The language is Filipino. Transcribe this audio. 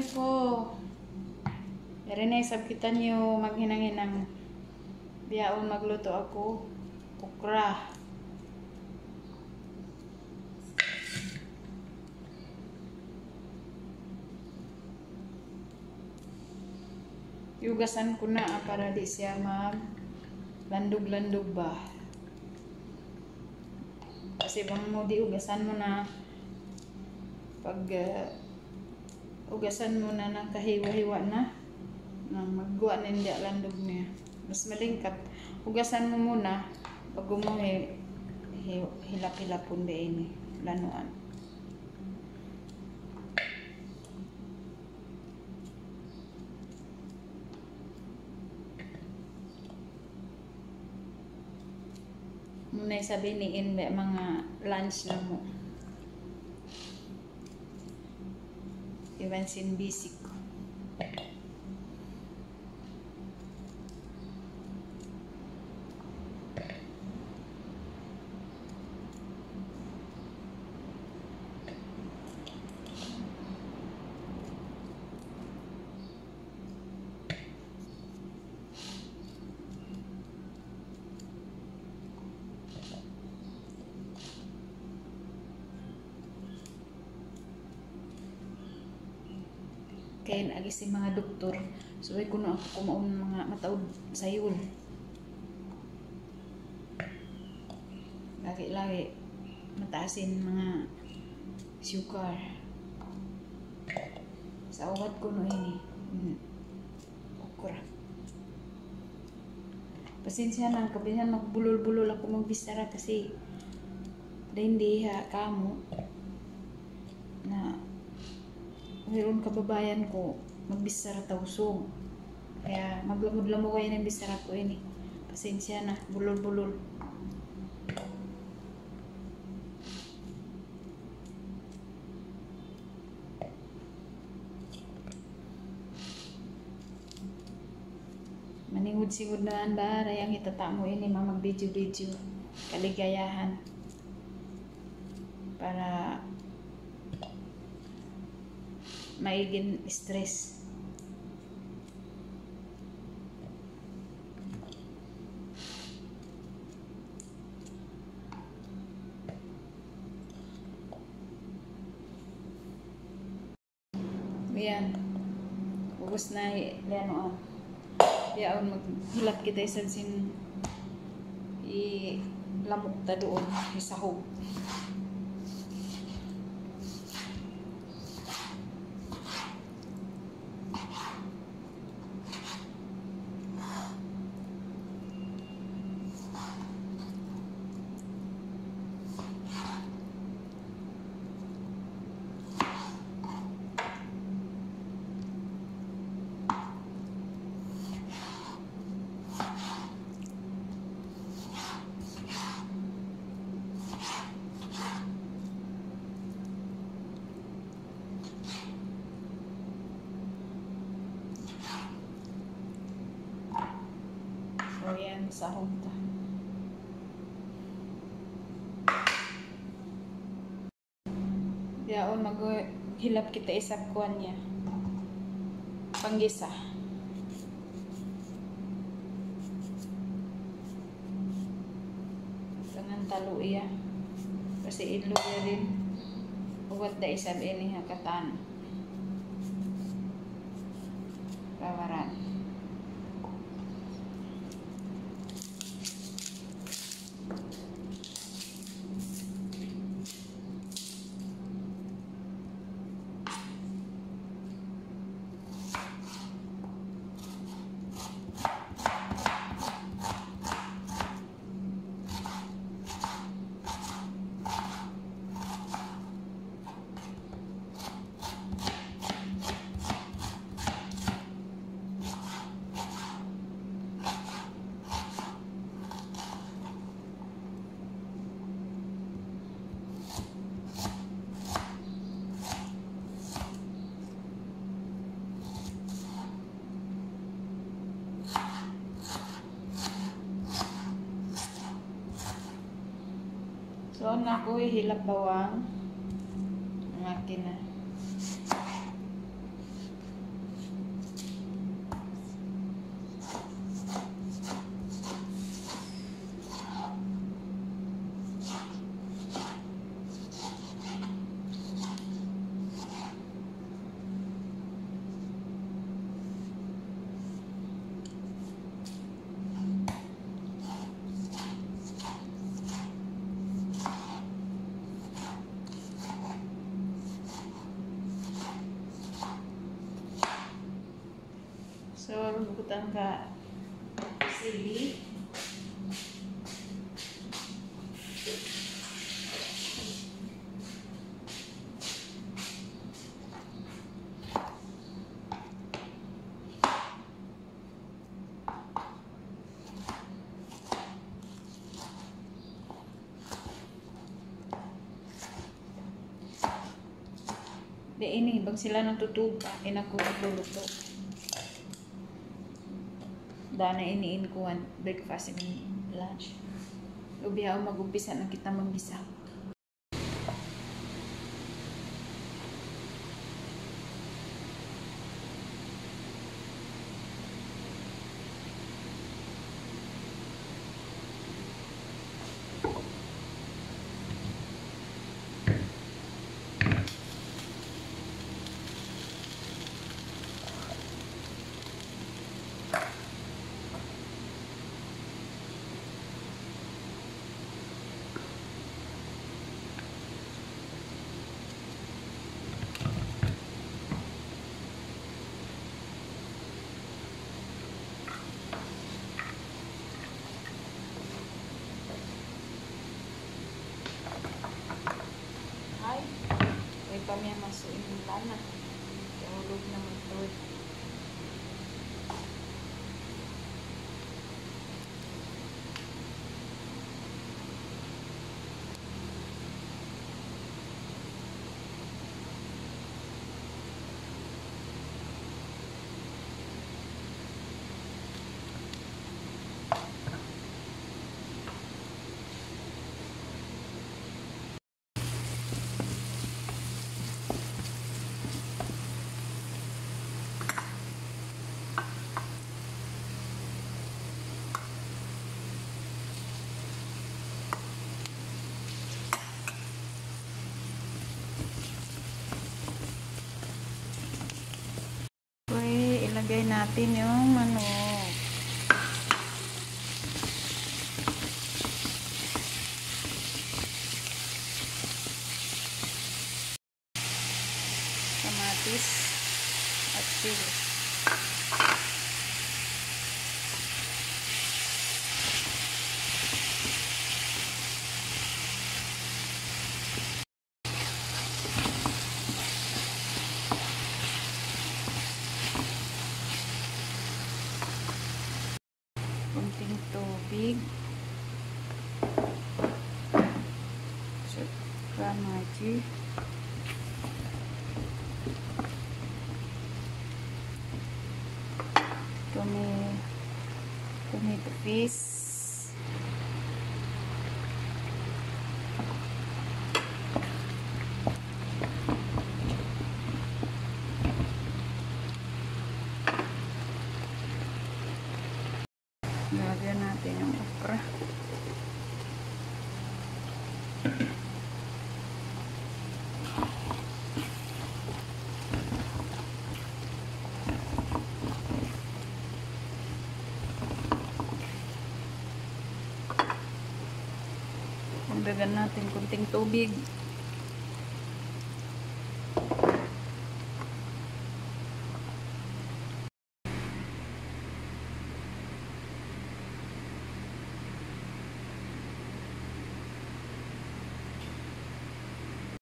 ko. Rinay sab kita niyo maghinang-hinang. Biyaon magluto ako. Okra. Yugasan ko na para di siya landog-landog ba. Kasi bang mo di ugasan mo na pag ugasan mo na ng kahiwa-hiwa na magguwa na hindi landog niya. Mas malingkap. Ugasan mo muna pag umuhi hilap-hilapon din ini lanuan. Muna sabihin ni mga lunch na mo. Iwan sin basic ko. Kaya naagi si mga doktor. So, ay kuno ako kumaon mga mataod sayon. Lagi-lagi mataasin mga sugar. Sa uwat ko no ini. Okra. Pasensya na, kabihan magbulol-bulol ako magbisara kasi hindi ha kamo na mayroon kababayan ko magbisara tausong. Kaya maglamod-lamod kayo ng bisara ko ini. Pasensya na, bulol-bulol. Maningud-singud na ba rayang itatamo ini mag-video-video kaligayahan para maigin stress. Ayan. Ubus na yan o. Yaon maghilap kita isang sin lamok ta doon isahog. So yan, sahog ta. Yaon maghilap kita isang kuwan niya. Panggisa. Tangan talo iya. Kasi ilo ya din. Uwat da isab ini hakatan. Kawaran. So, na ako hilap bawang ang akin na. Hugutan ka sili. Di ini, bag sila natutupa, inako magluluto. Dana iniin ko breakfast and lunch. Ubiha mag-umpisa na kita magbisa. Kami yang masuk ini lana jauh naman ito. Ilagay natin yung manok. Kamatis at sili. Kunting tubig. Saka magi. Tomato paste. Lagyan natin yung okra. Lagyan natin kunting tubig.